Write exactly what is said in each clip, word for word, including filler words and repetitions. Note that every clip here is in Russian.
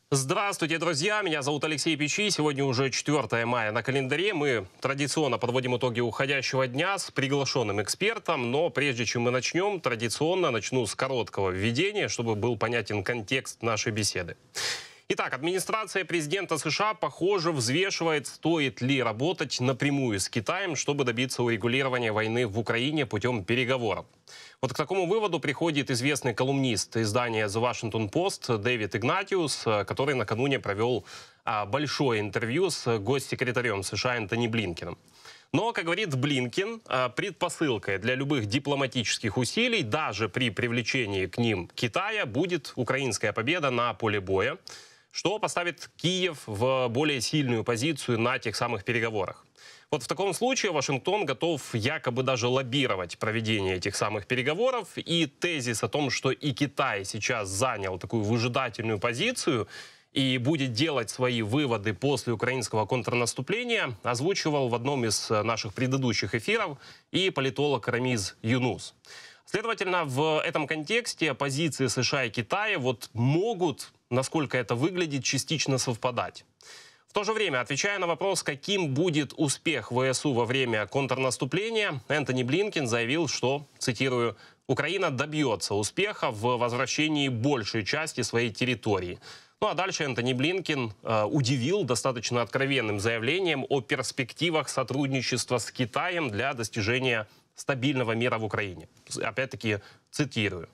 Здравствуйте, друзья! Меня зовут Алексей Пичи. Сегодня уже четвёртое мая на календаре. Мы традиционно подводим итоги уходящего дня с приглашенным экспертом. Но прежде чем мы начнем, традиционно начну с короткого введения, чтобы был понятен контекст нашей беседы. Итак, администрация президента США, похоже, взвешивает, стоит ли работать напрямую с Китаем, чтобы добиться урегулирования войны в Украине путем переговоров. Вот к такому выводу приходит известный колумнист издания The Washington Post Дэвид Игнатиус, который накануне провел большое интервью с госсекретарем США Энтони Блинкеном. Но, как говорит Блинкен, предпосылкой для любых дипломатических усилий, даже при привлечении к ним Китая, будет украинская победа на поле боя, что поставит Киев в более сильную позицию на тех самых переговорах. Вот в таком случае Вашингтон готов якобы даже лоббировать проведение этих самых переговоров. И тезис о том, что и Китай сейчас занял такую выжидательную позицию и будет делать свои выводы после украинского контрнаступления, озвучивал в одном из наших предыдущих эфиров и политолог Рамиз Юнус. Следовательно, в этом контексте позиции США и Китая вот могут, насколько это выглядит, частично совпадать. В то же время, отвечая на вопрос, каким будет успех ВСУ во время контрнаступления, Энтони Блинкен заявил, что, цитирую, «Украина добьется успеха в возвращении большей части своей территории». Ну а дальше Энтони Блинкен э, удивил достаточно откровенным заявлением о перспективах сотрудничества с Китаем для достижения стабильного мира в Украине. Опять-таки, цитирую.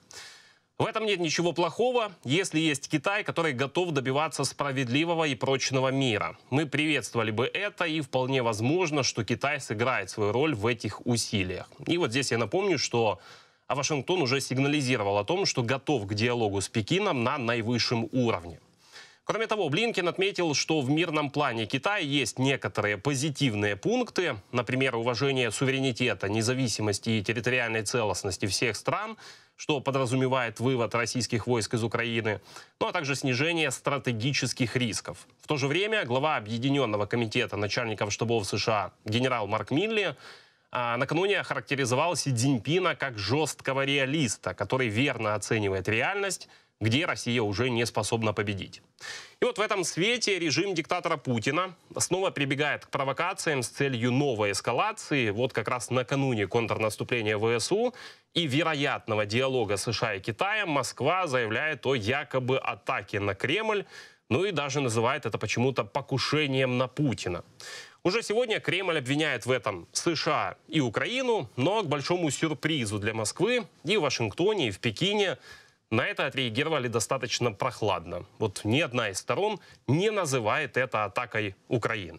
В этом нет ничего плохого, если есть Китай, который готов добиваться справедливого и прочного мира. Мы приветствовали бы это, и вполне возможно, что Китай сыграет свою роль в этих усилиях. И вот здесь я напомню, что Вашингтон уже сигнализировал о том, что готов к диалогу с Пекином на наивысшем уровне. Кроме того, Блинкен отметил, что в мирном плане Китая есть некоторые позитивные пункты, например, уважение суверенитета, независимости и территориальной целостности всех стран, что подразумевает вывод российских войск из Украины, ну а также снижение стратегических рисков. В то же время глава Объединенного комитета начальников штабов США генерал Марк Милли а, накануне охарактеризовал Си Цзиньпина как жесткого реалиста, который верно оценивает реальность, где Россия уже не способна победить. И вот в этом свете режим диктатора Путина снова прибегает к провокациям с целью новой эскалации. Вот как раз накануне контрнаступления ВСУ и вероятного диалога США и Китая Москва заявляет о якобы атаке на Кремль, ну и даже называет это почему-то покушением на Путина. Уже сегодня Кремль обвиняет в этом США и Украину, но к большому сюрпризу для Москвы и в Вашингтоне, и в Пекине на это отреагировали достаточно прохладно. Вот ни одна из сторон не называет это атакой Украины.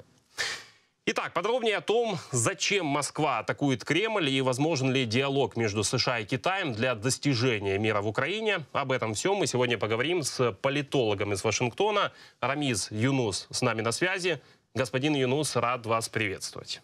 Итак, подробнее о том, зачем Москва атакует Кремль и возможен ли диалог между США и Китаем для достижения мира в Украине. Об этом всем мы сегодня поговорим с политологом из Вашингтона. Рамиз Юнус с нами на связи. Господин Юнус, рад вас приветствовать.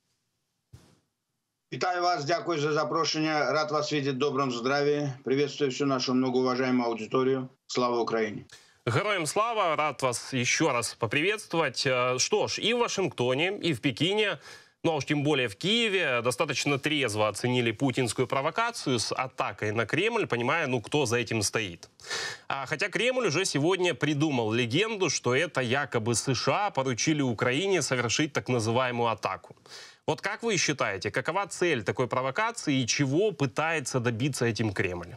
Вітаю вас, дякую за запрошення. Рад вас видеть в добром здравии. Приветствую всю нашу многоуважаемую аудиторию. Слава Украине! Героям слава! Рад вас еще раз поприветствовать. Что ж, и в Вашингтоне, и в Пекине, ну а уж тем более в Киеве, достаточно трезво оценили путинскую провокацию с атакой на Кремль, понимая, ну кто за этим стоит. А, хотя Кремль уже сегодня придумал легенду, что это якобы США поручили Украине совершить так называемую атаку. Вот как вы считаете, какова цель такой провокации и чего пытается добиться этим Кремль?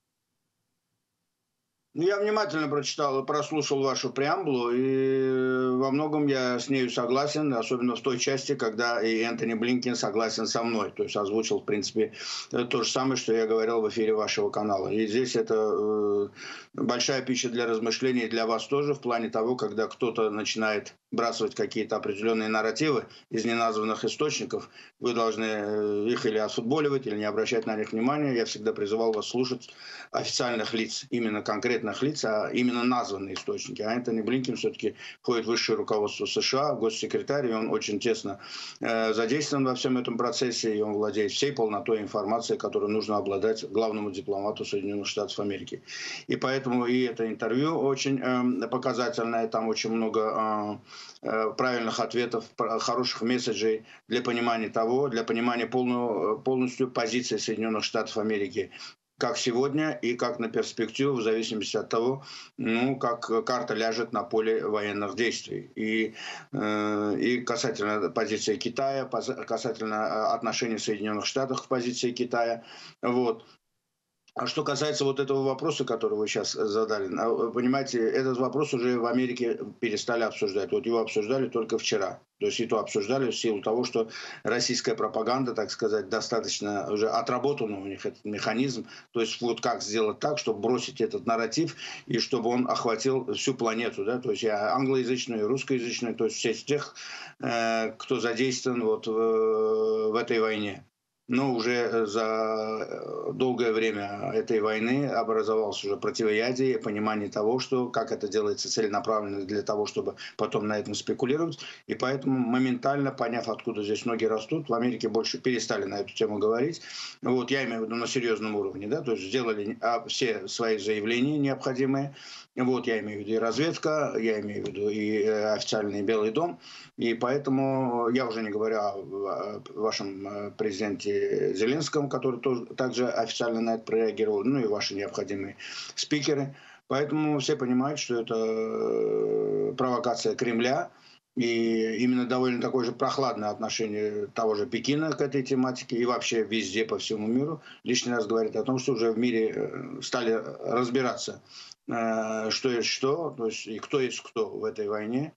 Ну, я внимательно прочитал и прослушал вашу преамбулу, и во многом я с нею согласен, особенно в той части, когда и Энтони Блинкен согласен со мной, то есть озвучил, в принципе, то же самое, что я говорил в эфире вашего канала. И здесь это э, большая пища для размышлений для вас тоже, в плане того, когда кто-то начинает бросать какие-то определенные нарративы из неназванных источников, вы должны их или отфутболивать, или не обращать на них внимания. Я всегда призывал вас слушать официальных лиц, именно конкретных лиц, а именно названные источники. А Энтони Блинкен все-таки входит в высшее руководство США, госсекретарь, и он очень тесно э, задействован во всем этом процессе, и он владеет всей полнотой информации, которую нужно обладать главному дипломату Соединенных Штатов Америки. И поэтому и это интервью очень э, показательное, там очень много э, правильных ответов, хороших месседжей для понимания того, для понимания полную, полностью позиции Соединенных Штатов Америки, как сегодня и как на перспективу, в зависимости от того, ну, как карта ляжет на поле военных действий. И, э, и касательно позиции Китая, касательно отношений Соединенных Штатов к позиции Китая. Вот. А что касается вот этого вопроса, который вы сейчас задали, вы понимаете, этот вопрос уже в Америке перестали обсуждать. Вот его обсуждали только вчера. То есть и то обсуждали в силу того, что российская пропаганда, так сказать, достаточно уже отработан у них этот механизм. То есть вот как сделать так, чтобы бросить этот нарратив и чтобы он охватил всю планету. Да? То есть и англоязычную, и русскоязычную, то есть всех тех, кто задействован вот в, в этой войне. Но уже за долгое время этой войны образовалось уже противоядие, понимание того, что как это делается целенаправленно для того, чтобы потом на этом спекулировать. И поэтому моментально, поняв, откуда здесь ноги растут, в Америке больше перестали на эту тему говорить. Вот я имею в виду на серьезном уровне, да, то есть сделали все свои заявления необходимые. Вот я имею в виду и разведка, я имею в виду и официальный Белый дом. И поэтому я уже не говорю о вашем президенте Зеленском, который тоже также официально на это прореагировал, ну и ваши необходимые спикеры. Поэтому все понимают, что это провокация Кремля. И именно довольно такое же прохладное отношение того же Пекина к этой тематике и вообще везде по всему миру лишний раз говорит о том, что уже в мире стали разбираться, что есть что, то есть и кто есть кто в этой войне.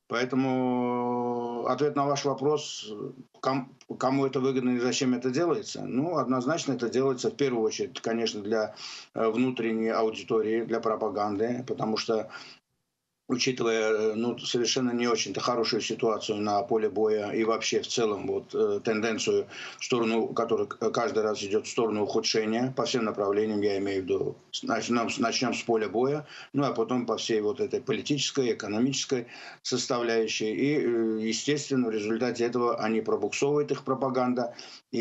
Поэтому ответ на ваш вопрос, кому это выгодно и зачем это делается, ну, однозначно это делается в первую очередь, конечно, для внутренней аудитории, для пропаганды, потому что, учитывая ну, совершенно не очень-то хорошую ситуацию на поле боя и вообще в целом вот, э, тенденцию, в сторону, которая каждый раз идет в сторону ухудшения по всем направлениям, я имею в виду, начнем, начнем с поля боя, ну а потом по всей вот этой политической, экономической составляющей. И, э, естественно, в результате этого они пробуксовывают, их пропаганда,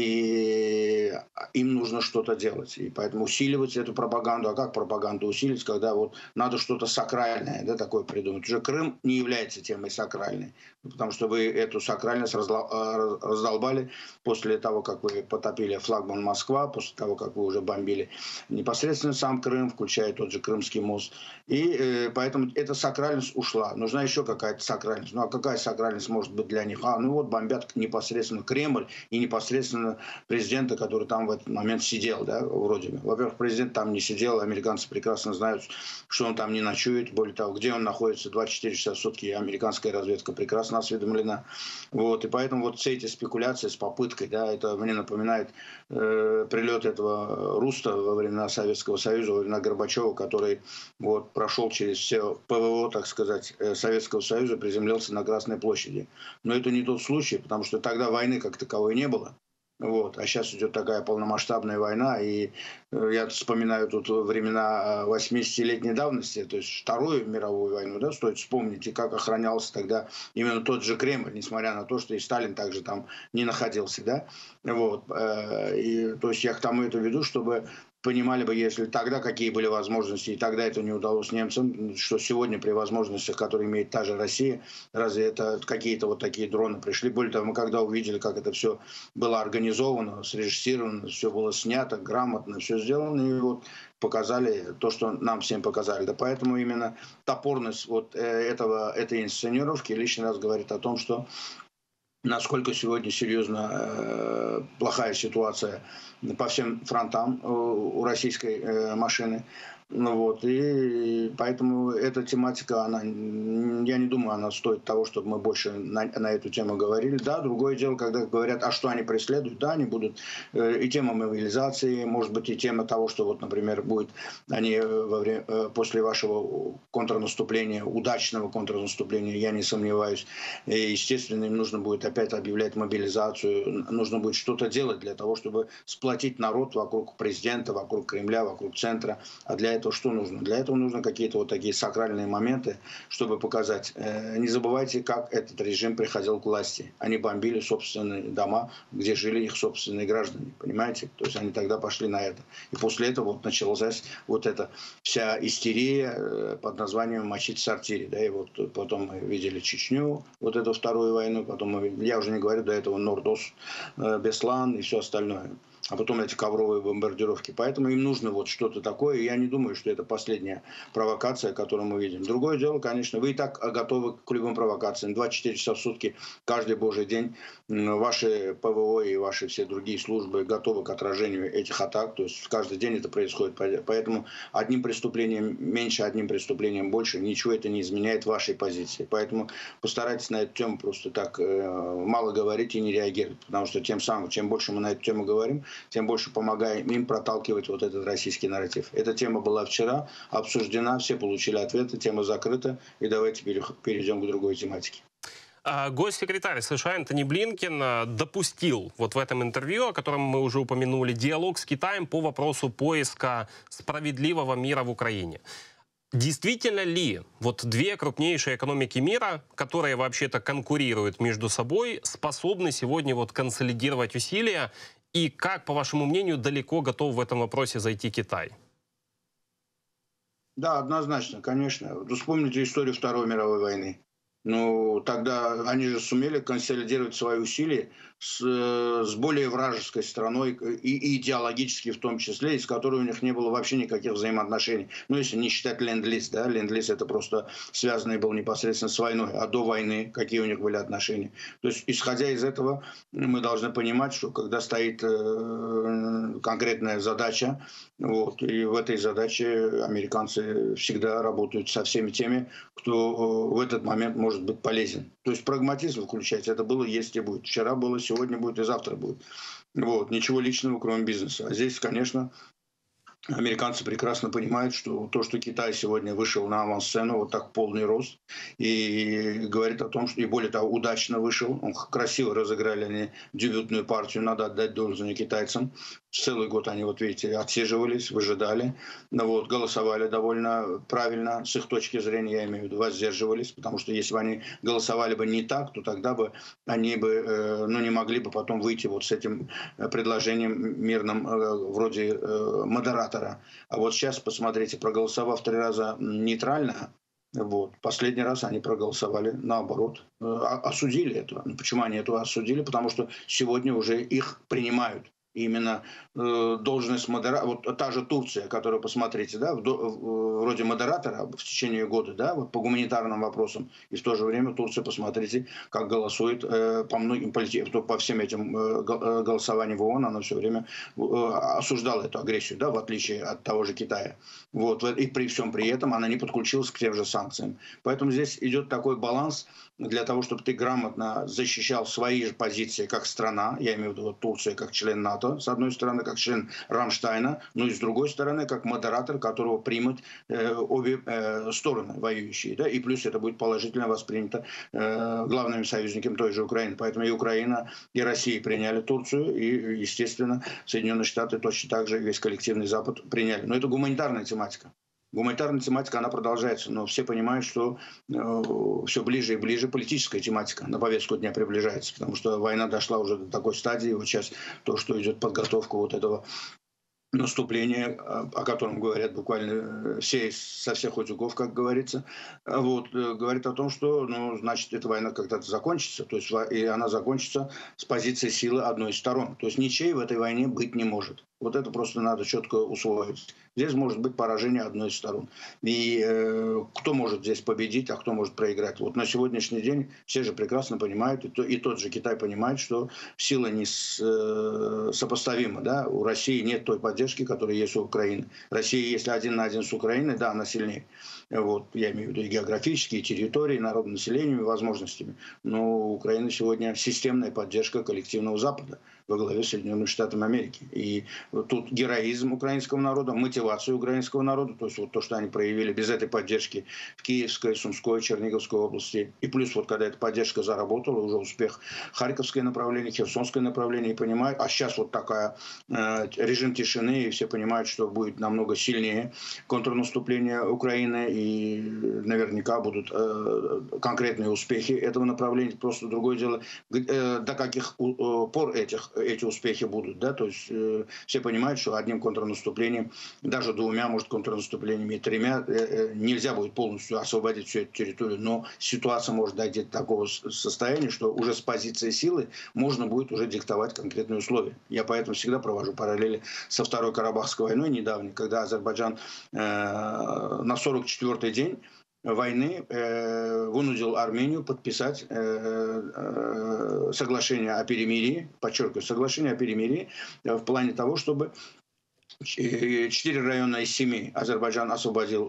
и им нужно что-то делать. И поэтому усиливать эту пропаганду. А как пропаганду усилить, когда вот надо что-то сакральное, да, такое придумать. Уже Крым не является темой сакральной, потому что вы эту сакральность раздолбали после того, как вы потопили флагман Москва, после того, как вы уже бомбили непосредственно сам Крым, включая тот же Крымский мост. И э, поэтому эта сакральность ушла. Нужна еще какая-то сакральность. Ну а какая сакральность может быть для них? А, ну вот бомбят непосредственно Кремль и непосредственно президента, который там в этот момент сидел, да, вроде бы. Во-первых, президент там не сидел, американцы прекрасно знают, что он там не ночует, более того, где он находится двадцать четыре часа в сутки, американская разведка прекрасно осведомлена. Вот, и поэтому вот все эти спекуляции с попыткой, да, это мне напоминает э, прилет этого Руста во времена Советского Союза, во времена Горбачева, который вот, прошел через все ПВО, так сказать, Советского Союза, приземлился на Красной площади. Но это не тот случай, потому что тогда войны как таковой не было. Вот. А сейчас идет такая полномасштабная война, и я вспоминаю тут времена восьмидесятилетней давности, то есть Вторую мировую войну, да, стоит вспомнить, и как охранялся тогда именно тот же Кремль, несмотря на то, что и Сталин также там не находился, да, вот. И, то есть я к тому это веду, чтобы понимали бы, если тогда какие были возможности, и тогда это не удалось немцам, что сегодня при возможностях, которые имеет та же Россия, разве это какие-то вот такие дроны пришли? Более того, мы когда увидели, как это все было организовано, срежиссировано, все было снято, грамотно, все сделано, и вот показали то, что нам всем показали. Да поэтому именно топорность вот этого, этой инсценировки лишний раз говорит о том, что насколько сегодня серьезно э, плохая ситуация по всем фронтам у, у российской э, машины. Ну вот, и поэтому эта тематика, она, я не думаю, она стоит того, чтобы мы больше на, на эту тему говорили. Да, другое дело, когда говорят, а что они преследуют, да, они будут э, и тема мобилизации, может быть, и тема того, что вот, например, будет они во время, после вашего контрнаступления, удачного контрнаступления, я не сомневаюсь, и, естественно, им нужно будет опять объявлять мобилизацию, нужно будет что-то делать для того, чтобы сплотить народ вокруг президента, вокруг Кремля, вокруг центра, а для этого что нужно? Для этого нужно какие-то вот такие сакральные моменты, чтобы показать. Не забывайте, как этот режим приходил к власти. Они бомбили собственные дома, где жили их собственные граждане. Понимаете? То есть они тогда пошли на это. И после этого вот началась вот эта вся истерия под названием «мочить в сортире». Да? И вот потом мы видели Чечню, вот эту вторую войну. Потом мы, я уже не говорю до этого Нордос, Беслан и все остальное. а потом эти ковровые бомбардировки. Поэтому им нужно вот что-то такое. И я не думаю, что это последняя провокация, которую мы видим. Другое дело, конечно, вы и так готовы к любым провокациям. двадцать четыре часа в сутки, каждый божий день ваши ПВО и ваши все другие службы готовы к отражению этих атак. То есть каждый день это происходит. Поэтому одним преступлением меньше, одним преступлением больше, ничего это не изменяет вашей позиции. Поэтому постарайтесь на эту тему просто так мало говорить и не реагировать. Потому что тем самым, чем больше мы на эту тему говорим, тем больше помогаем им проталкивать вот этот российский нарратив. Эта тема была вчера обсуждена, все получили ответы, тема закрыта. И давайте перейдем к другой тематике. Госсекретарь США Энтони Блинкен допустил вот в этом интервью, о котором мы уже упомянули, диалог с Китаем по вопросу поиска справедливого мира в Украине. Действительно ли вот две крупнейшие экономики мира, которые вообще-то конкурируют между собой, способны сегодня вот консолидировать усилия? И как, по вашему мнению, далеко готов в этом вопросе зайти Китай? Да, однозначно, конечно. Вспомните историю Второй мировой войны. Ну, тогда они же сумели консолидировать свои усилия с, с более вражеской страной, и, и идеологически в том числе, из которой у них не было вообще никаких взаимоотношений. Ну, если не считать ленд-лиз, да, ленд-лиз это просто связанный был непосредственно с войной, а до войны какие у них были отношения. То есть, исходя из этого, мы должны понимать, что когда стоит э, конкретная задача, вот, и в этой задаче американцы всегда работают со всеми теми, кто в этот момент может быть полезен. То есть прагматизм включать, это было, есть и будет. Вчера было, сегодня будет и завтра будет. Вот. Ничего личного, кроме бизнеса. А здесь, конечно, американцы прекрасно понимают, что то, что Китай сегодня вышел на авансцену, вот так полный рост, и говорит о том, что, и более того, удачно вышел, он красиво разыграли они дебютную партию, надо отдать должное китайцам. Целый год они, вот видите, отсиживались, выжидали, ну, вот, голосовали довольно правильно, с их точки зрения, я имею в виду, воздерживались, потому что если бы они голосовали бы не так, то тогда бы они бы, э, ну, не могли бы потом выйти вот с этим предложением мирным, э, вроде э, модератора. А вот сейчас, посмотрите, проголосовав три раза нейтрально, вот. Последний раз они проголосовали наоборот, осудили это. Почему они это осудили? Потому что сегодня уже их принимают. Именно э, должность модератора, вот та же Турция, которую, посмотрите, да, в, в, вроде модератора в течение года, да, вот по гуманитарным вопросам, и в то же время Турция, посмотрите, как голосует э, по многим политикам, по всем этим э, голосованиям в ООН, она все время э, осуждала эту агрессию, да, в отличие от того же Китая. Вот, и при всем при этом она не подключилась к тем же санкциям. Поэтому здесь идет такой баланс для того, чтобы ты грамотно защищал свои же позиции как страна, я имею в виду вот, Турция как член НАТО, с одной стороны, как член Рамштайна, но и с другой стороны, как модератор, которого примут э, обе э, стороны воюющие. Да? И плюс это будет положительно воспринято э, главными союзниками той же Украины. Поэтому и Украина, и Россия приняли Турцию, и, естественно, Соединенные Штаты точно так же, весь коллективный Запад приняли. Но это гуманитарная тематика. Гуманитарная тематика, она продолжается, но все понимают, что э, все ближе и ближе политическая тематика на повестку дня приближается, потому что война дошла уже до такой стадии, вот сейчас то, что идет подготовка вот этого наступление, о котором говорят буквально все со всех утюгов, как говорится, вот, говорит о том, что, ну, значит, эта война когда-то закончится, то есть и она закончится с позиции силы одной из сторон. То есть ничей в этой войне быть не может. Вот это просто надо четко усвоить. Здесь может быть поражение одной из сторон. И э, кто может здесь победить, а кто может проиграть. Вот на сегодняшний день все же прекрасно понимают, и, то, и тот же Китай понимает, что сила не с, э, сопоставима. Да? У России нет той поддержки, которая есть у Украины. Россия, если один на один с Украиной, да, она сильнее. Вот, я имею в виду и географические, и территории, народонаселением, и возможностями. Но у Украины сегодня системная поддержка коллективного Запада во главе с Соединенными Штатами Америки. И тут героизм украинского народа, мотивация украинского народа, то есть вот то, что они проявили без этой поддержки в Киевской, Сумской, Черниговской области. И плюс вот когда эта поддержка заработала, уже успех Харьковское направление, Херсонское направление, и понимают, а сейчас вот такая э, режим тишины, и все понимают, что будет намного сильнее контрнаступление Украины, и наверняка будут э, конкретные успехи этого направления. Просто другое дело, э, до каких э, пор этих, эти успехи будут, да, то есть э, все понимают, что одним контрнаступлением, даже двумя, может, контрнаступлениями, тремя, нельзя будет полностью освободить всю эту территорию, но ситуация может дойти до такого состояния, что уже с позиции силы можно будет уже диктовать конкретные условия. Я поэтому всегда провожу параллели со Второй Карабахской войной недавней, когда Азербайджан э, на сорок четвёртый день войны э, вынудил Армению подписать э, э, соглашение о перемирии, подчеркиваю, соглашение о перемирии э, в плане того, чтобы четыре района из семи Азербайджан освободил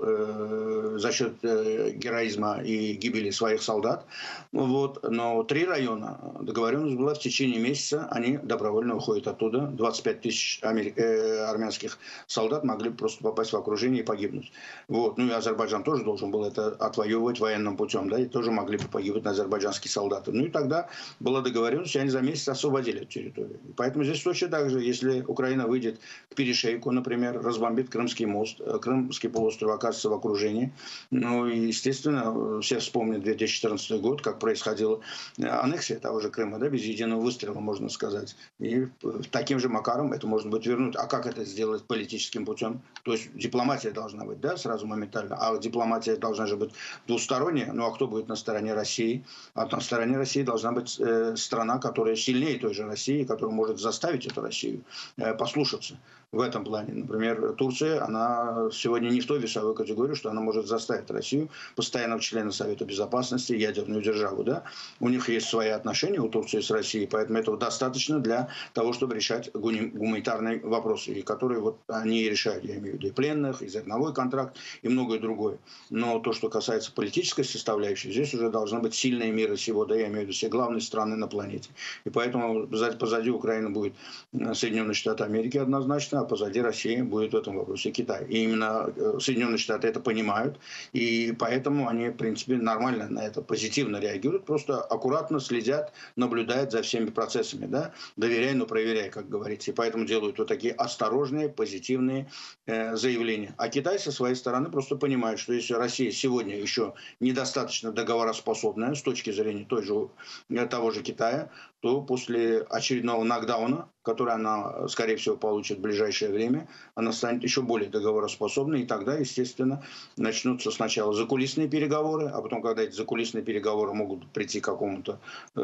э, за счет э, героизма и гибели своих солдат. Вот. Но три района, договоренность была в течение месяца, они добровольно уходят оттуда. двадцать пять тысяч амер... э, армянских солдат могли просто попасть в окружение и погибнуть. Вот. Ну и Азербайджан тоже должен был это отвоевывать военным путем, да, и тоже могли бы погибнуть азербайджанские солдаты. Ну и тогда была договоренность, и они за месяц освободили эту территорию. И поэтому здесь точно так же, если Украина выйдет к перешейку, например, разбомбит Крымский мост, Крымский полуостров окажется в окружении. Ну и, естественно, все вспомнят две тысячи четырнадцатый год, как происходила аннексия того же Крыма, да, без единого выстрела, можно сказать. И таким же макаром это можно будет вернуть. А как это сделать политическим путем? То есть дипломатия должна быть, да, сразу моментально. А дипломатия должна же быть двусторонняя. Ну а кто будет на стороне России? А на стороне России должна быть э, страна, которая сильнее той же России, которая может заставить эту Россию э, послушаться. В этом плане, например, Турция, она сегодня не в той весовой категории, что она может заставить Россию постоянно в члены Совета Безопасности, ядерную державу. Да? У них есть свои отношения, у Турции с Россией, поэтому этого достаточно для того, чтобы решать гуманитарные вопросы, и которые вот они решают, я имею в виду и пленных, и зерновой контракт, и многое другое. Но то, что касается политической составляющей, здесь уже должна быть сильная мира сего, да, я имею в виду все главные страны на планете. И поэтому позади Украины будет Соединенные Штаты Америки однозначно, а позади России будет в этом вопросе Китай. И именно Соединенные Штаты это понимают, и поэтому они, в принципе, нормально на это позитивно реагируют, просто аккуратно следят, наблюдают за всеми процессами, да, доверяй, но проверяй, как говорится, и поэтому делают вот такие осторожные, позитивные э, заявления. А Китай со своей стороны просто понимает, что если Россия сегодня еще недостаточно договороспособная с точки зрения той же, того же Китая, то после очередного нокдауна, который она, скорее всего, получит в ближайшее время, она станет еще более договороспособной, и тогда, естественно, начнутся сначала закулисные переговоры, а потом, когда эти закулисные переговоры могут прийти к какому-то э,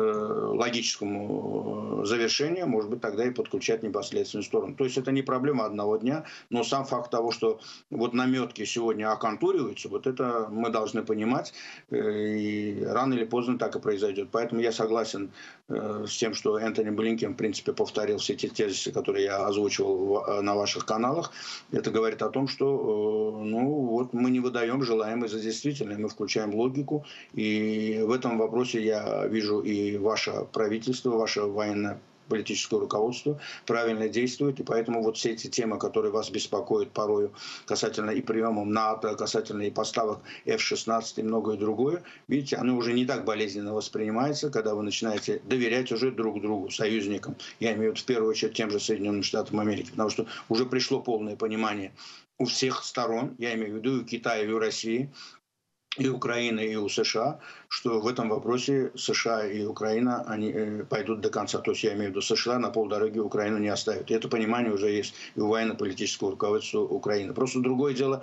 логическому завершению, может быть, тогда и подключать непосредственную сторону. То есть это не проблема одного дня, но сам факт того, что вот наметки сегодня оконтуриваются, вот это мы должны понимать, э, и рано или поздно так и произойдет. Поэтому я согласен э, с тем, что Энтони Блинкен, в принципе, повторил все те тезисы, которые я озвучивал на ваших каналах. Это говорит о том, что ну, вот мы не выдаем желаемое за действительное, мы включаем логику. И в этом вопросе я вижу и ваше правительство, ваше военное политическое руководство правильно действует, и поэтому вот все эти темы, которые вас беспокоят порою касательно и приемов НАТО, касательно и поставок эф шестнадцать и многое другое, видите, оно уже не так болезненно воспринимается, когда вы начинаете доверять уже друг другу, союзникам. Я имею в виду в первую очередь тем же Соединенным Штатам Америки, потому что уже пришло полное понимание у всех сторон, я имею в виду и у Китая, и у России, и Украины, и у США, что в этом вопросе США и Украина они пойдут до конца. То есть я имею в виду США на полдороги Украину не оставят. И это понимание уже есть и у военно-политического руководства Украины. Просто другое дело,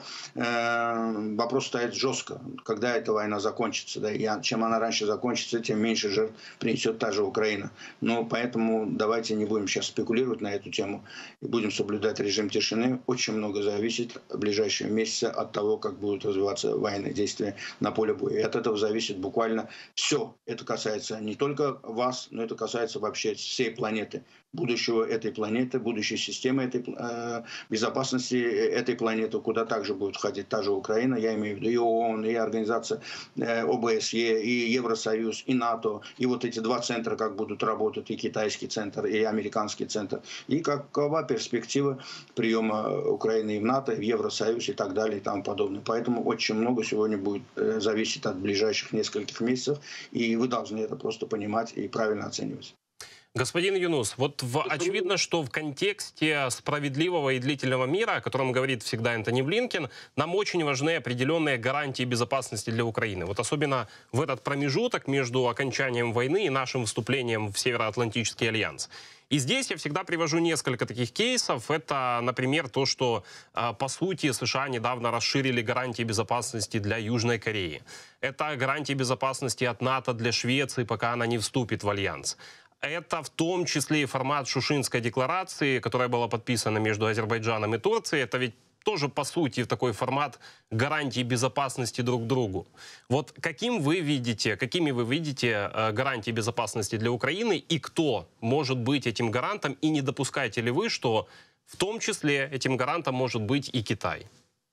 э, вопрос стоит жестко. Когда эта война закончится? Да? И чем она раньше закончится, тем меньше жертв принесет та же Украина. Но поэтому давайте не будем сейчас спекулировать на эту тему. И будем соблюдать режим тишины. Очень много зависит в ближайшие месяцы от того, как будут развиваться военные действия на поле боя. И от этого зависит буквально все. Это касается не только вас, но это касается вообще всей планеты. Будущего этой планеты, будущей системы этой, э, безопасности этой планеты, куда также будет входить та же Украина, я имею в виду и ООН, и организация э, о бэ эс е, и Евросоюз, и НАТО, и вот эти два центра, как будут работать, и китайский центр, и американский центр, и какова перспектива приема Украины и в НАТО, и в Евросоюз, и так далее, и тому подобное. Поэтому очень много сегодня будет э, зависеть от ближайших нескольких месяцев, и вы должны это просто понимать и правильно оценивать. Господин Юнус, вот в, очевидно, что в контексте справедливого и длительного мира, о котором говорит всегда Энтони Блинкен, нам очень важны определенные гарантии безопасности для Украины. Вот особенно в этот промежуток между окончанием войны и нашим вступлением в Североатлантический альянс. И здесь я всегда привожу несколько таких кейсов. Это, например, то, что, по сути, США недавно расширили гарантии безопасности для Южной Кореи. Это гарантии безопасности от НАТО для Швеции, пока она не вступит в альянс. Это в том числе и формат Шушинской декларации, которая была подписана между Азербайджаном и Турцией. Это ведь тоже, по сути, такой формат гарантии безопасности друг другу. Вот каким вы видите, какими вы видите гарантии безопасности для Украины и кто может быть этим гарантом? И не допускаете ли вы, что в том числе этим гарантом может быть и Китай?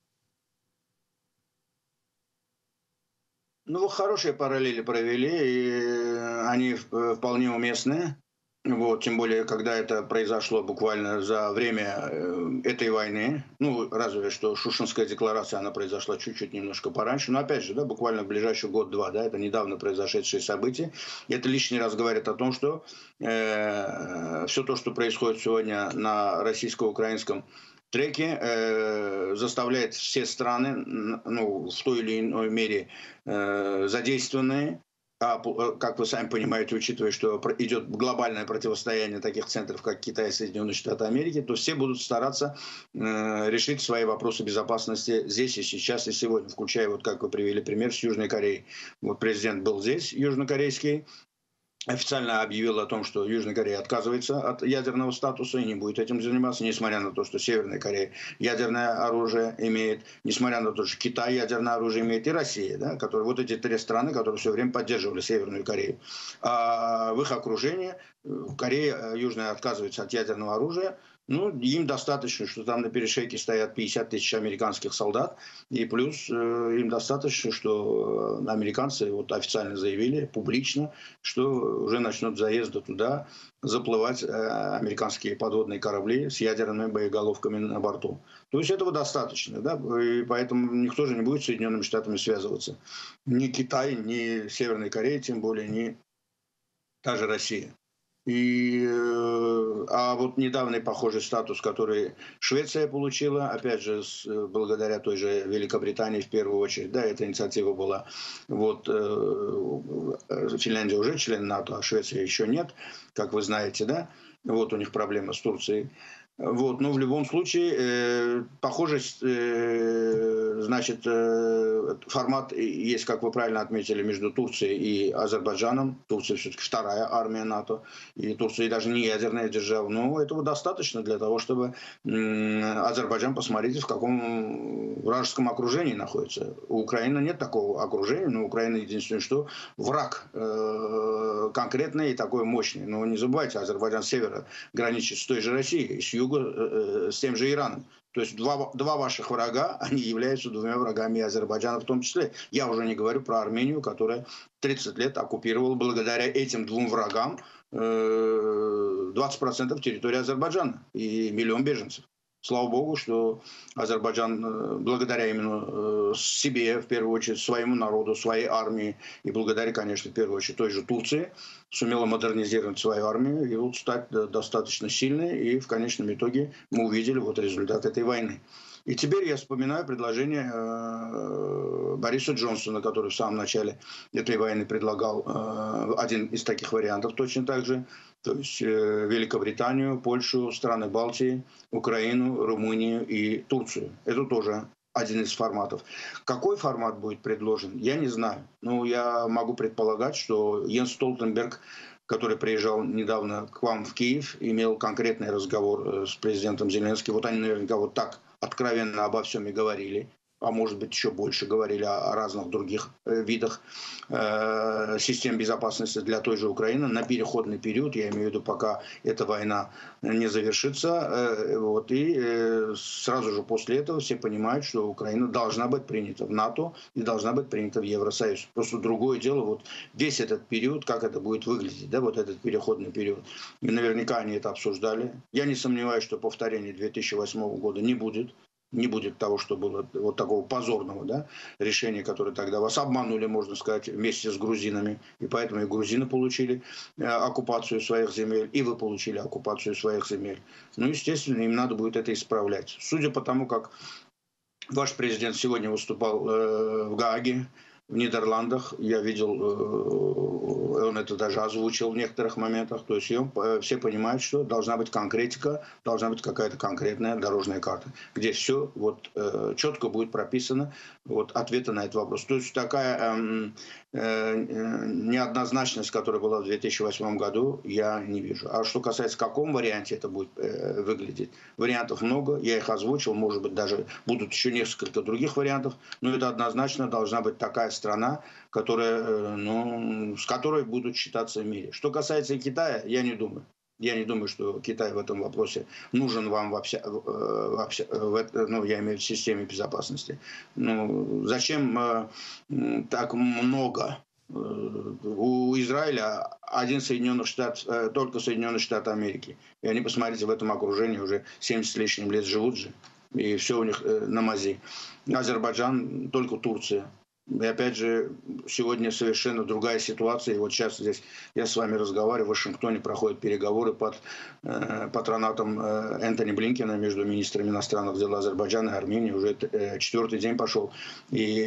Ну, вы хорошие параллели провели, и они вполне уместны. Вот, тем более, когда это произошло буквально за время этой войны. Ну, разве что Шушинская декларация, она произошла чуть-чуть немножко пораньше. Но опять же, да, буквально в ближайший год-два, да, это недавно произошедшие события. И это лишний раз говорит о том, что э, все то, что происходит сегодня на российско-украинском треке, э, заставляет все страны, ну, в той или иной мере э, задействованные. А, как вы сами понимаете, учитывая, что идет глобальное противостояние таких центров, как Китай и Соединенные Штаты Америки, то все будут стараться э, решить свои вопросы безопасности здесь и сейчас и сегодня, включая, вот как вы привели пример, с Южной Кореей. Вот президент был здесь, южнокорейский, официально объявил о том, что Южная Корея отказывается от ядерного статуса и не будет этим заниматься, несмотря на то, что Северная Корея ядерное оружие имеет, несмотря на то, что Китай ядерное оружие имеет, и Россия, да, которые, вот эти три страны, которые все время поддерживали Северную Корею. А в их окружении Корея Южная отказывается от ядерного оружия. Ну, им достаточно, что там на перешейке стоят пятьдесят тысяч американских солдат, и плюс э, им достаточно, что американцы вот официально заявили публично, что уже начнут заезды туда, заплывать э, американские подводные корабли с ядерными боеголовками на борту. То есть этого достаточно, да, и поэтому никто же не будет с Соединенными Штатами связываться. Ни Китай, ни Северная Корея, тем более, ни та же Россия. И, а вот недавний похожий статус, который Швеция получила, опять же, с, благодаря той же Великобритании в первую очередь, да, эта инициатива была. Вот Финляндия уже член НАТО, а Швеция еще нет, как вы знаете, да. Вот у них проблема с Турцией. Вот, но в любом случае, э, похожесть, э, значит, э, формат есть, как вы правильно отметили, между Турцией и Азербайджаном. Турция все-таки вторая армия НАТО, и Турция даже не ядерная держава. Но этого достаточно для того, чтобы э, Азербайджан, посмотрите, в каком вражеском окружении находится. У Украины нет такого окружения, но Украина единственное, что враг э, конкретный и такой мощный. Но не забывайте, Азербайджан с севера граничит с той же Россией, с юга с тем же Ираном. То есть два, два ваших врага, они являются двумя врагами Азербайджана в том числе. Я уже не говорю про Армению, которая тридцать лет оккупировала благодаря этим двум врагам двадцать процентов территории Азербайджана и миллион беженцев. Слава Богу, что Азербайджан, благодаря именно себе, в первую очередь, своему народу, своей армии, и благодаря, конечно, в первую очередь той же Турции, сумела модернизировать свою армию и вот стать достаточно сильной. И в конечном итоге мы увидели вот результат этой войны. И теперь я вспоминаю предложение Бориса Джонсона, который в самом начале этой войны предлагал один из таких вариантов точно так же. То есть Великобританию, Польшу, страны Балтии, Украину, Румынию и Турцию. Это тоже один из форматов. Какой формат будет предложен, я не знаю. Но я могу предполагать, что Йенс Столтенберг, который приезжал недавно к вам в Киев, имел конкретный разговор с президентом Зеленским. Вот они наверняка вот так откровенно обо всем и говорили. А может быть, еще больше говорили о разных других видах э, систем безопасности для той же Украины на переходный период, я имею в виду, пока эта война не завершится. Э, вот, и э, сразу же после этого все понимают, что Украина должна быть принята в НАТО и должна быть принята в Евросоюз. Просто другое дело, вот весь этот период, как это будет выглядеть, да, вот этот переходный период. И наверняка они это обсуждали. Я не сомневаюсь, что повторения две тысячи восьмого года не будет. Не будет того, что было вот такого позорного, да, решения, которое тогда вас обманули, можно сказать, вместе с грузинами. И поэтому и грузины получили э, оккупацию своих земель, и вы получили оккупацию своих земель. Ну, естественно, им надо будет это исправлять. Судя по тому, как ваш президент сегодня выступал э, в Гааге, в Нидерландах, я видел, э, он это даже озвучил в некоторых моментах, то есть он, э, все понимают, что должна быть конкретика, должна быть какая-то конкретная дорожная карта, где все вот э, четко будет прописано, вот ответы на этот вопрос. То есть такая э, э, неоднозначность, которая была в две тысячи восьмом году, я не вижу. А что касается, в каком варианте это будет э, выглядеть, вариантов много, я их озвучил, может быть, даже будут еще несколько других вариантов, но это однозначно должна быть такая страна, которая, ну, с которой будут считаться в мире. Что касается Китая, я не думаю. Я не думаю, что Китай в этом вопросе нужен вам вообще, вообще ну, я имею в виду в системе безопасности. Ну, зачем э, так много? У Израиля один Соединенных Штат, только Соединенные Штаты Америки. И они, посмотрите, в этом окружении уже семьдесят с лишним лет живут же. И все у них на мази. Азербайджан, только Турция. И опять же, сегодня совершенно другая ситуация. И вот сейчас здесь я с вами разговариваю, в Вашингтоне проходят переговоры под э, патронатом э, Энтони Блинкена между министрами иностранных дел Азербайджана и Армении. Уже э, четвертый день пошел. И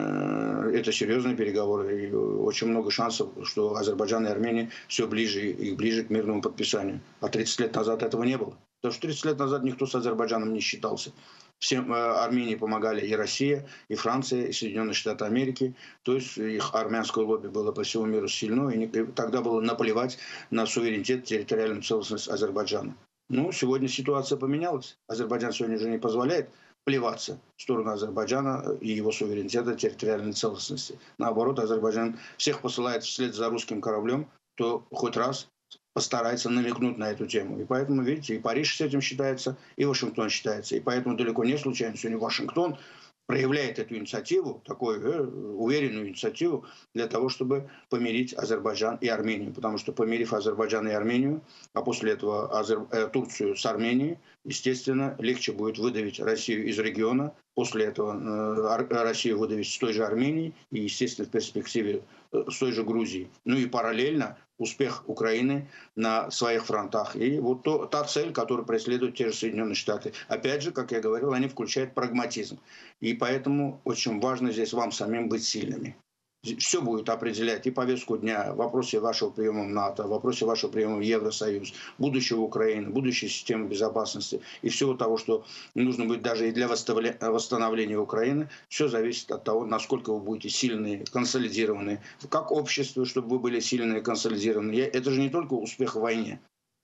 э, это серьезные переговоры. И очень много шансов, что Азербайджан и Армения все ближе и ближе к мирному подписанию. А тридцать лет назад этого не было. Потому что тридцать лет назад никто с Азербайджаном не считался. Всем Армении помогали и Россия, и Франция, и Соединенные Штаты Америки. То есть их армянское лобби было по всему миру сильно, и тогда было наплевать на суверенитет, территориальную целостность Азербайджана. Ну, сегодня ситуация поменялась. Азербайджан сегодня уже не позволяет плеваться в сторону Азербайджана и его суверенитета, территориальной целостности. Наоборот, Азербайджан всех посылает вслед за русским кораблем, кто хоть раз постарается намекнуть на эту тему. И поэтому, видите, и Париж с этим считается, и Вашингтон считается. И поэтому далеко не случайно сегодня Вашингтон проявляет эту инициативу, такую э, уверенную инициативу для того, чтобы помирить Азербайджан и Армению. Потому что, помирив Азербайджан и Армению, а после этого Азер... э, Турцию с Арменией, естественно, легче будет выдавить Россию из региона, после этого э, Россию выдавить с той же Арменией и, естественно, в перспективе э, с той же Грузией. Ну и параллельно успех Украины на своих фронтах. И вот то, та цель, которую преследуют те же Соединенные Штаты. Опять же, как я говорил, они включают прагматизм. И поэтому очень важно здесь вам самим быть сильными. Все будет определять и повестку дня в вопросе вашего приема в НАТО, в вопросе вашего приема в Евросоюз, будущего Украины, будущей системы безопасности и всего того, что нужно будет даже и для восстановления Украины. Все зависит от того, насколько вы будете сильные, консолидированные. Как общество, чтобы вы были сильные, консолидированные. Это же не только успех в войне.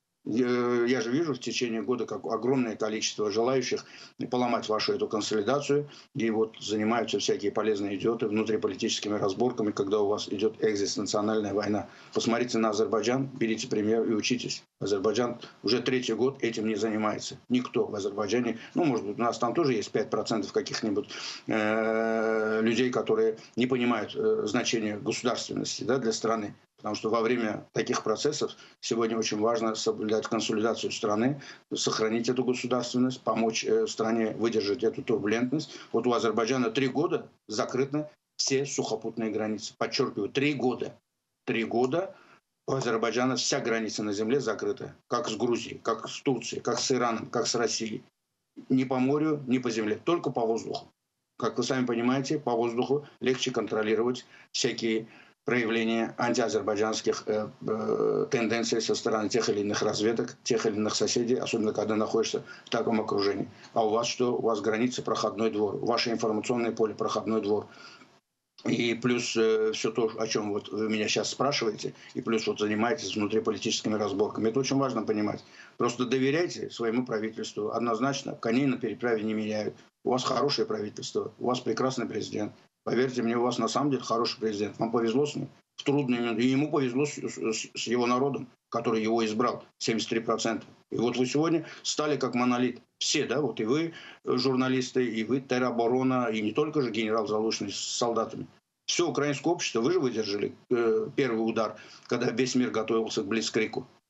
Я же вижу в течение года как огромное количество желающих поломать вашу эту консолидацию. И вот занимаются всякие полезные идиоты внутриполитическими разборками, когда у вас идет экзистенциональная война. Посмотрите на Азербайджан, берите пример и учитесь. Азербайджан уже третий год этим не занимается. Никто в Азербайджане, ну, может быть, у нас там тоже есть пять процентов каких-нибудь э, людей, которые не понимают э, значения государственности, да, для страны. Потому что во время таких процессов сегодня очень важно соблюдать консолидацию страны, сохранить эту государственность, помочь стране выдержать эту турбулентность. Вот у Азербайджана три года закрыты все сухопутные границы. Подчеркиваю, три года. Три года у Азербайджана вся граница на земле закрыта. Как с Грузией, как с Турцией, как с Ираном, как с Россией. Ни по морю, ни по земле, только по воздуху. Как вы сами понимаете, по воздуху легче контролировать всякие проявление антиазербайджанских э, э, тенденций со стороны тех или иных разведок, тех или иных соседей, особенно когда находишься в таком окружении. А у вас что? У вас граница проходной двор, ваше информационное поле проходной двор. И плюс э, все то, о чем вот вы меня сейчас спрашиваете, и плюс вот занимаетесь внутриполитическими разборками. Это очень важно понимать. Просто доверяйте своему правительству. Однозначно, коней на переправе не меняют. У вас хорошее правительство, у вас прекрасный президент. Поверьте мне, у вас на самом деле хороший президент. Вам повезло с ним в трудные минуты. И ему повезло с, с, с его народом, который его избрал, семьдесят три процента. И вот вы сегодня стали как монолит. Все, да, вот и вы, журналисты, и вы, тероборона, и не только же генерал Залужный с солдатами. Все украинское общество, вы же выдержали э, первый удар, когда весь мир готовился к блицкрику.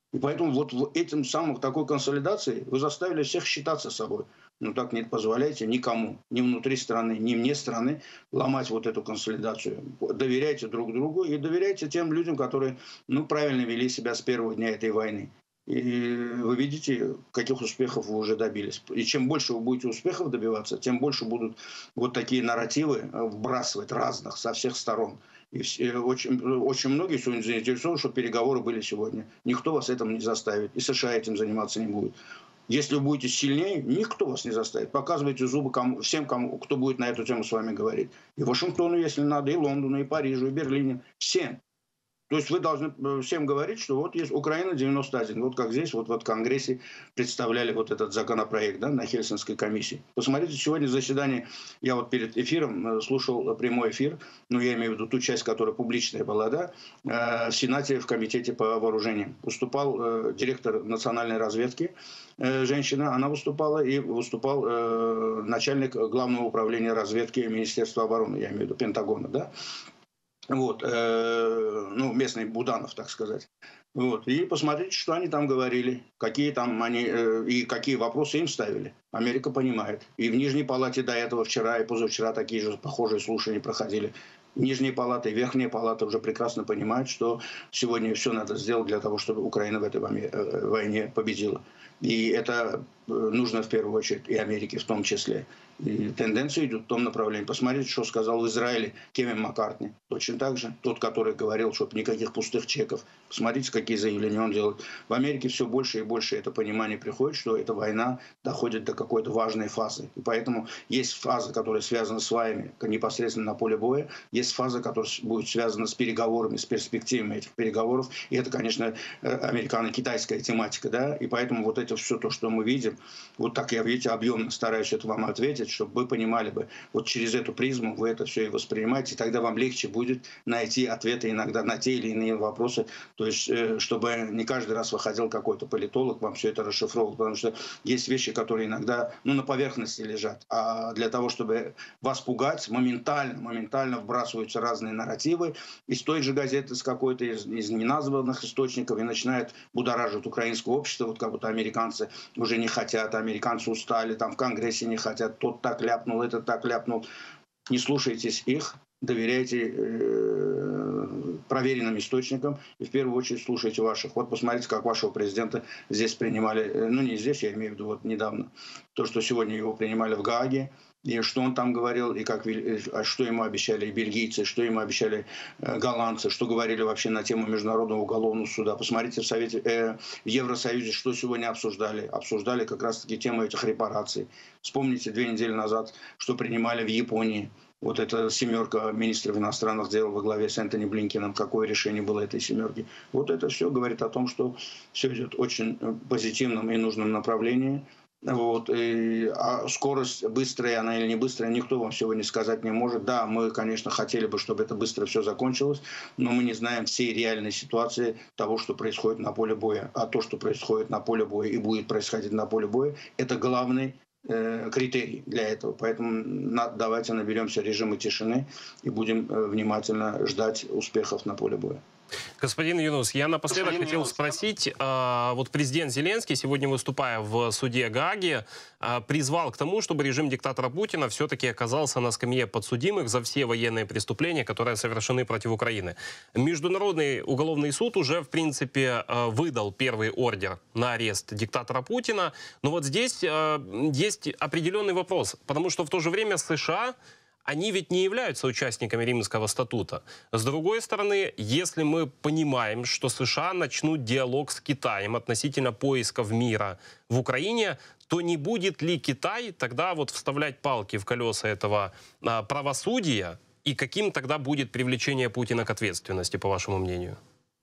И поэтому вот этим самым такой консолидацией вы заставили всех считаться собой. Но так не позволяйте никому, ни внутри страны, ни вне страны ломать вот эту консолидацию. Доверяйте друг другу и доверяйте тем людям, которые ну, правильно вели себя с первого дня этой войны. И вы видите, каких успехов вы уже добились. И чем больше вы будете успехов добиваться, тем больше будут вот такие нарративы вбрасывать разных со всех сторон. И все, очень, очень многие сегодня заинтересованы, чтобы переговоры были сегодня. Никто вас этому не заставит. И США этим заниматься не будет. Если вы будете сильнее, никто вас не заставит. Показывайте зубы кому, всем, кому, кто будет на эту тему с вами говорить. И Вашингтону, если надо, и Лондону, и Парижу, и Берлине. Всем. То есть вы должны всем говорить, что вот есть Украина девяносто один. Вот как здесь, вот в Конгрессе представляли вот этот законопроект, да, на Хельсинской комиссии. Посмотрите, сегодня заседание, я вот перед эфиром слушал прямой эфир, ну я имею в виду ту часть, которая публичная была, да, в Сенате, в Комитете по вооружениям. Выступал директор национальной разведки, женщина, она выступала, и выступал начальник главного управления разведки Министерства обороны, я имею в виду Пентагона, да. Вот, э, ну, местный Буданов, так сказать. Вот, и посмотрите, что они там говорили, какие там они, э, и какие вопросы им ставили. Америка понимает. И в Нижней палате до этого вчера и позавчера такие же похожие слушания проходили. Нижняя палата и Верхняя палата уже прекрасно понимают, что сегодня все надо сделать для того, чтобы Украина в этой войне победила. И это нужно в первую очередь и Америке в том числе. И тенденции идут в том направлении. Посмотрите, что сказал в Израиле Кевин Маккартни. Точно так же. Тот, который говорил, чтобы никаких пустых чеков. Посмотрите, какие заявления он делает. В Америке все больше и больше это понимание приходит, что эта война доходит до какой-то важной фазы. И поэтому есть фаза, которая связана с вами непосредственно на поле боя. Есть фаза, которая будет связана с переговорами, с перспективами этих переговоров. И это, конечно, американо-китайская тематика. Да? И поэтому вот это все то, что мы видим, вот так я, видите, объемно стараюсь это вам ответить, чтобы вы понимали бы, вот через эту призму вы это все и воспринимаете, и тогда вам легче будет найти ответы иногда на те или иные вопросы, то есть чтобы не каждый раз выходил какой-то политолог, вам все это расшифровывал, потому что есть вещи, которые иногда ну, на поверхности лежат, а для того, чтобы вас пугать, моментально, моментально вбрасываются разные нарративы из той же газеты, с какой-то из, из неназванных источников, и начинают будоражить украинское общество, вот как будто американцы уже не хотят, американцы устали, там в Конгрессе не хотят, тот так ляпнул, этот так ляпнул. Не слушайтесь их, доверяйте э, проверенным источникам и в первую очередь слушайте ваших. Вот посмотрите, как вашего президента здесь принимали, ну не здесь, я имею в виду вот недавно, то, что сегодня его принимали в Гааге, и что он там говорил, и как, что ему обещали бельгийцы, что ему обещали голландцы, что говорили вообще на тему Международного уголовного суда. Посмотрите в, Совете, э, в Евросоюзе, что сегодня обсуждали. Обсуждали как раз-таки тему этих репараций. Вспомните две недели назад, что принимали в Японии. Вот эта семерка министров иностранных дел во главе с Энтони Блинкеном, какое решение было этой семерки. Вот это все говорит о том, что все идет очень позитивном и нужном направлении. Вот, и, а скорость быстрая она или не быстрая, никто вам сегодня сказать не может. Да, мы, конечно, хотели бы, чтобы это быстро все закончилось, но мы не знаем всей реальной ситуации того, что происходит на поле боя. А то, что происходит на поле боя и будет происходить на поле боя, это главный э, критерий для этого. Поэтому на, давайте наберемся режима тишины и будем э, внимательно ждать успехов на поле боя. Господин Юнус, я напоследок Господин хотел Юнус, спросить, а, вот президент Зеленский, сегодня выступая в суде Гааги, а, призвал к тому, чтобы режим диктатора Путина все-таки оказался на скамье подсудимых за все военные преступления, которые совершены против Украины. Международный уголовный суд уже, в принципе, выдал первый ордер на арест диктатора Путина, но вот здесь а, есть определенный вопрос, потому что в то же время США... Они ведь не являются участниками Римского статута. С другой стороны, если мы понимаем, что США начнут диалог с Китаем относительно поисков мира в Украине, то не будет ли Китай тогда вот вставлять палки в колеса этого а, правосудия? И каким тогда будет привлечение Путина к ответственности, по вашему мнению?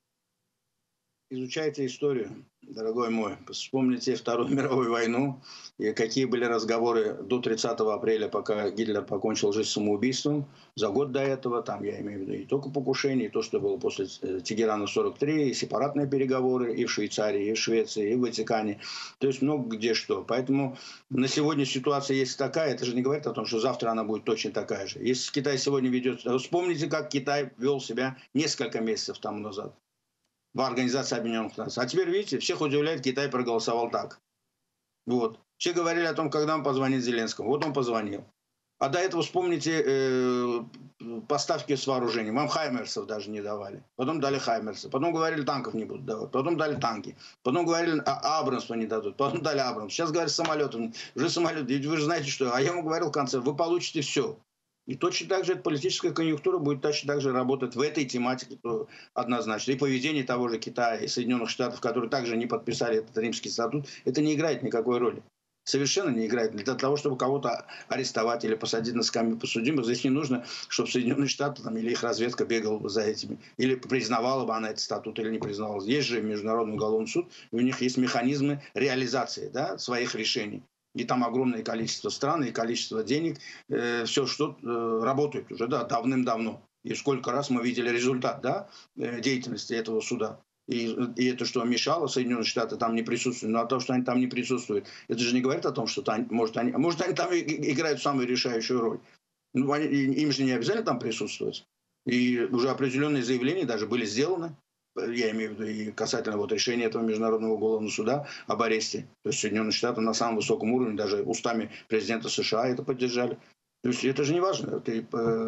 Изучайте историю, дорогой мой. Вспомните Вторую мировую войну и какие были разговоры до тридцатого апреля, пока Гитлер покончил жизнь самоубийством. За год до этого, там я имею в виду и только покушение, и то, что было после Тегерана сорок три, и сепаратные переговоры и в Швейцарии, и в Швеции, и в Ватикане. То есть много где что. Поэтому на сегодня ситуация есть такая. Это же не говорит о том, что завтра она будет точно такая же. Если Китай сегодня ведет... Вспомните, как Китай вел себя несколько месяцев тому назад. в Организации Объединенных Наций. А теперь, видите, всех удивляет, Китай проголосовал так. Вот. Все говорили о том, когда он позвонит Зеленскому. Вот он позвонил. А до этого вспомните э, поставки с вооружением. Вам хаймерсов даже не давали. Потом дали хаймерсы. Потом говорили, танков не будут давать. Потом дали танки. Потом говорили, а Абрамсу не дадут. Потом дали Абрамс. Сейчас говорят, самолеты. Уже самолет. Вы же знаете, что. А я ему говорил в конце, вы получите все. И точно так же эта политическая конъюнктура будет точно так же работать в этой тематике однозначно. И поведение того же Китая и Соединенных Штатов, которые также не подписали этот Римский статут, это не играет никакой роли. Совершенно не играет. Для того, чтобы кого-то арестовать или посадить на скамью подсудимых, здесь не нужно, чтобы Соединенные Штаты там, или их разведка бегала бы за этими. Или признавала бы она этот статут, или не признавала. Есть же Международный уголовный суд, и у них есть механизмы реализации, да, своих решений. И там огромное количество стран и количество денег. Э, все, что э, работает уже да, давным-давно. И сколько раз мы видели результат да, деятельности этого суда. И, и это что, мешало Соединенные Штаты там не присутствуют? Но то, что они там не присутствуют, это же не говорит о том, что там, может, они, может, они там играют самую решающую роль. Ну, они, им же не обязательно там присутствовать. И уже определенные заявления даже были сделаны. Я имею в виду и касательно вот решения этого Международного уголовного суда об аресте. То есть Соединенные Штаты на самом высоком уровне, даже устами президента США это поддержали. То есть это же не важно, ты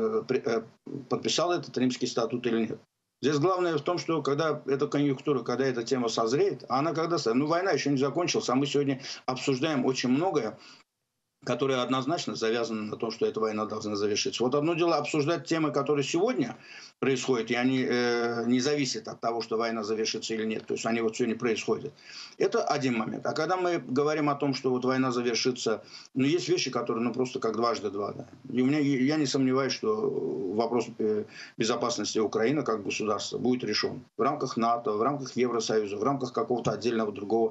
подписал этот Римский статут или нет. Здесь главное в том, что когда эта конъюнктура, когда эта тема созреет, а она когда... Ну, война еще не закончилась, а мы сегодня обсуждаем очень многое, которое однозначно завязано на том, что эта война должна завершиться. Вот одно дело обсуждать темы, которые сегодня происходят, и они э, не зависят от того, что война завершится или нет. То есть они вот сегодня происходят. Это один момент. А когда мы говорим о том, что вот война завершится, ну, есть вещи, которые, ну, просто как дважды два. Да. И у меня, я не сомневаюсь, что вопрос безопасности Украины как государства будет решен в рамках НАТО, в рамках Евросоюза, в рамках какого-то отдельного другого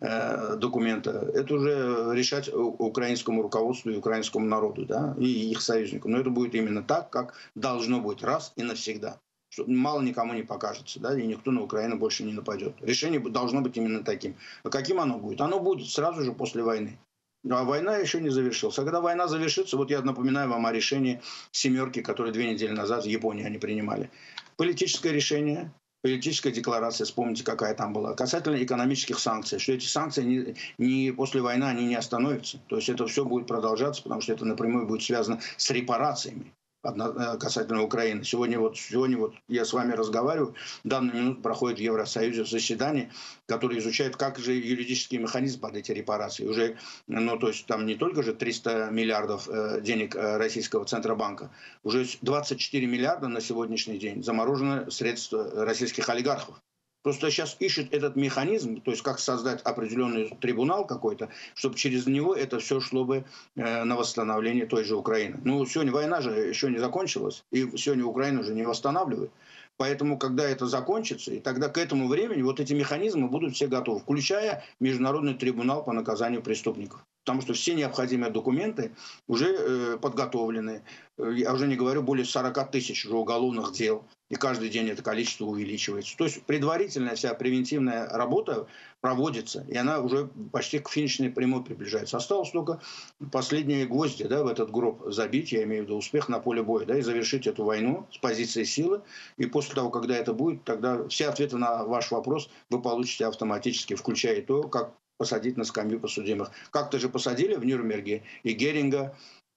э, документа. Это уже решать украинскому руководству и украинскому народу, да, и их союзникам. Но это будет именно так, как должно быть раз и навсегда. Что мало никому не покажется, да, и никто на Украину больше не нападет. Решение должно быть именно таким. А каким оно будет? Оно будет сразу же после войны. А война еще не завершилась. А когда война завершится, вот я напоминаю вам о решении «семерки», которое две недели назад в Японии они принимали. Политическое решение, политическая декларация, вспомните, какая там была, касательно экономических санкций, что эти санкции не, не после войны они не остановятся. То есть это все будет продолжаться, потому что это напрямую будет связано с репарациями касательно Украины. Сегодня вот, сегодня вот я с вами разговариваю, в данную минуту проходит в Евросоюзе заседание, которое изучает, как же юридический механизм под эти репарации. Уже, ну, то есть там не только же триста миллиардов э, денег э, российского Центробанка, уже двадцать четыре миллиарда на сегодняшний день заморожено средства российских олигархов. Просто сейчас ищут этот механизм, то есть как создать определенный трибунал какой-то, чтобы через него это все шло бы э, на восстановление той же Украины. Ну, сегодня война же еще не закончилась, и сегодня Украину уже не восстанавливают. Поэтому, когда это закончится, и тогда к этому времени вот эти механизмы будут все готовы, включая Международный трибунал по наказанию преступников. Потому что все необходимые документы уже э, подготовлены. Я уже не говорю, более сорока тысяч уже уголовных дел. И каждый день это количество увеличивается. То есть предварительная вся превентивная работа проводится. И она уже почти к финишной прямой приближается. Осталось только последние гвозди, да, в этот гроб забить, я имею в виду успех на поле боя, да, и завершить эту войну с позиции силы. И после того, когда это будет, тогда все ответы на ваш вопрос вы получите автоматически, включая и то, как посадить на скамью подсудимых. Как-то же посадили в Нюрнберге и Геринга,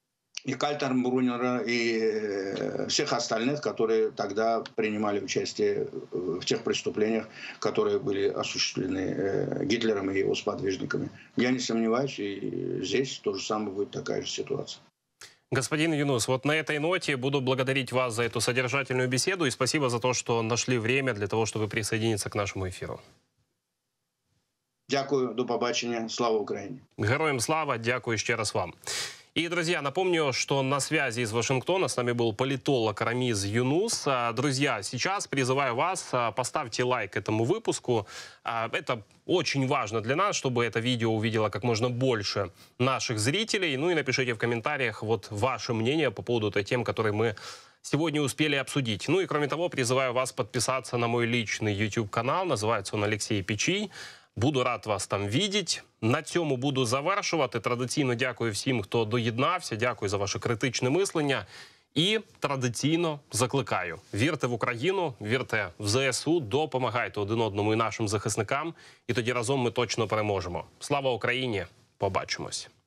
и Кальтенбруннера, и всех остальных, которые тогда принимали участие в тех преступлениях, которые были осуществлены Гитлером и его сподвижниками. Я не сомневаюсь, и здесь то же самое будет такая же ситуация. Господин Юнус, вот на этой ноте буду благодарить вас за эту содержательную беседу и спасибо за то, что нашли время для того, чтобы присоединиться к нашему эфиру. Дякую, до побачення, слава Украине. Героям слава, дякую еще раз вам. И, друзья, напомню, что на связи из Вашингтона с нами был политолог Рамиз Юнус. Друзья, сейчас призываю вас, поставьте лайк этому выпуску. Это очень важно для нас, чтобы это видео увидело как можно больше наших зрителей. Ну и напишите в комментариях вот ваше мнение по поводу той темы, которые мы сегодня успели обсудить. Ну и, кроме того, призываю вас подписаться на мой личный YouTube-канал. Называется он Алексей Печій. Буду рад вас там видеть. На цьому буду завершувати. Традиційно дякую всім, хто доєднався. Дякую за ваше критичне мислення. І традиційно закликаю: вірте в Україну, вірте в зе ес у, допомагайте один одному і нашим захисникам, і тоді разом ми точно переможемо. Слава Україні! Побачимось!